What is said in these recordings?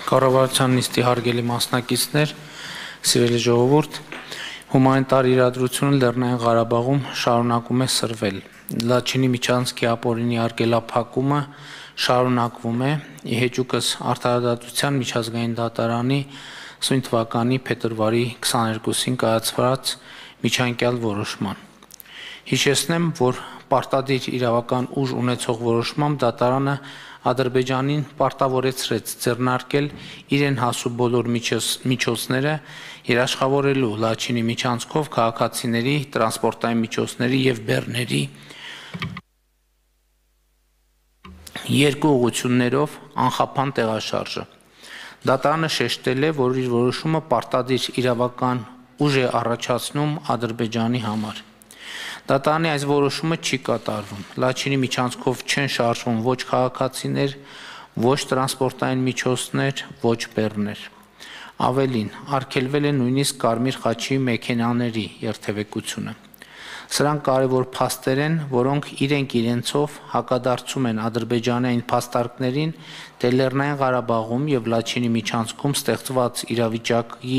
Կառավարության նիստի հարգելի մասնակիցներ, սիրելի ժողովուրդ, հումանիտար իրադրությունը Լեռնային Ղարաբաղում շարունակում է սրվել։ Լաչինի միջանցքի ապօրինի արգելափակումը շարունակվում է, ի հեճուկս Արդարադատության միջազգային դատարանի սույն թվականի փետրվարի 22-ին կայացված միջանկյալ որոշման։ Հիշեցնեմ, որ պարտադիր իրավական ուժ ունեցող որոշմամբ դատարանը Ադրբեջանին պարտավորեցրեց ձեռնարկել իրեն հասու բոլոր միջոցները երաշխավորելու Լաչինի միջանցքով քաղաքացիների, տրանսպորտային միջոցների և բեռների երկու ուղղություններով անխափան տեղաշարժը։ Դատարանը շեշտել է, որ իր որոշումը պարտադիր իրավական ուժ է առաջացնում Ադրբեջանի համար։ Դատարանի այս որոշումը չի կատարվում։ Լաչինի միջանցքով չեն շարժվում ոչ քաղաքացիներ, ոչ տրանսպորտային միջոցներ, ոչ բեռներ։ Ավելին, արգելվել է նույնիսկ Կարմիր խաչի մեքենաների երթևեկությունը։ Սրանք կարևոր փաստեր են, որոնք իրենք իրենցով հակադարձում են ադրբեջանային փաստարկներին, թե Լեռնային Ղարաբաղում և Լաչինի միջանցքում ստեղծված իրավիճակի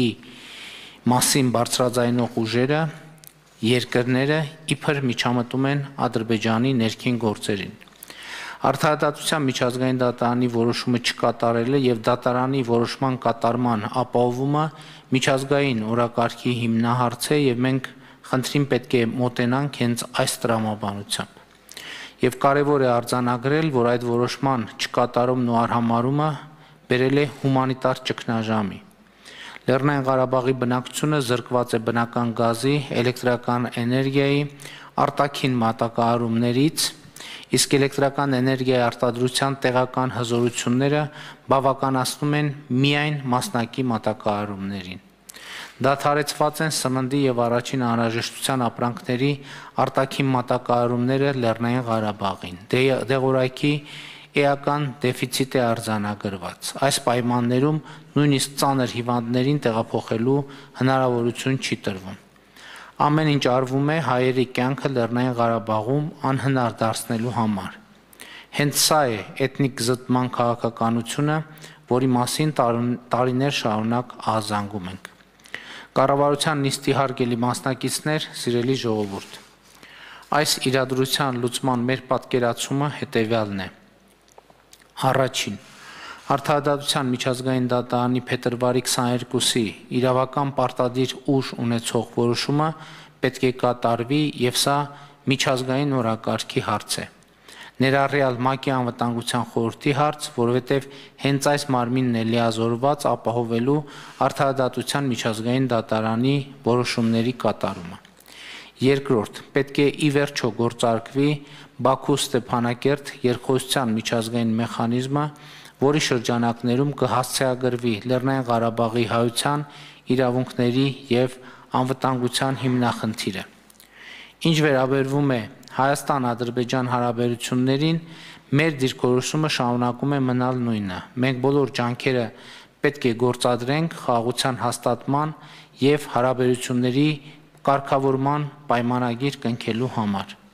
մասին բարձրաձայնող ուժերը, երկրները իբր միջամտում են Ադրբեջանի ներքին գործերին։ Արդարադատության միջազգային դատարանի որոշումը չկատարելը և դատարանի որոշման կատարման ապահովումը միջազգային օրակարգի հիմնահարց է և մենք խնդրին պետք է մոտենանք հենց այս տրամաբանությամբ։ Եվ կարևոր է արձանագրել, որ այդ որոշման չկատարումն ու արհամարհումը բերել է հումանիտար ճգնաժամի։ Լեռնային Ղարաբաղի բնակչությունը զրկված է բնական գազի, էլեկտրական էներգիայի, արտաքին մատակարարումներից, իսկ էլեկտրական էներգիայի արտադրության տեղական հզորությունները բավականացնում են միայն մասնակի մատակարարումներին։ Դադարեցված են սննդի և առաջին անհրաժեշտության ապրանքների արտաքին մատակարարումները Լեռնային Ղարաբաղին։ Դեղորայքի էական դեֆիցիտ է արձանագրված։ Այս պայմաններում նույնիսկ ծանր հիվանդներին տեղափոխելու հնարավորություն չի տրվում։ Ամեն ինչ արվում է հայերի կյանքը Լեռնային Ղարաբաղում անհնար դարձնելու համար։ Հենց սա է էթնիկ զտման քաղաքականությունը, որի մասին տարիներ շարունակ ահազանգում ենք։ Կառավարության նիստի հարգելի մասնակիցներ, սիրելի ժողովուրդ, այս իրադրության լուծման մեր պատկերացումը հետևյալն է։ Առաջին, Արդարադատության միջազգային դատարանի փետրվարի 22-ի իրավական պարտադիր ուժ ունեցող որոշումը պետք է կատարվի և սա միջազգային օրակարգի հարց է։ Ներառյալ ՄԱԿ-ի անվտանգության խորհրդի հարց, որովհետև հենց այս մարմինն է լիազորված ապահովելու Արդարադատության միջազգային դատարանի որոշումների կատարումը։ Երկրորդ, պետք է ի վերջո գործարկվի Բաքու-Ստեփանակերտ երկխոսության միջազգային մեխանիզմը, որի շրջանակներում կհասցեագրվի Լեռնային Ղարաբաղի հայության իրավունքների և անվտանգության հիմնախնդիրը։ Ինչ վերաբերվում է Հայաստան-Ադրբեջան հարաբերություններին, մեր դիրքորոշումը շարունակում է մնալ նույնը։ Մենք բոլոր ջանքերը պետք է գործադրենք խաղաղության հաստատման և հարաբերությունների կարգավորման պայմանագիր կնքելու համար։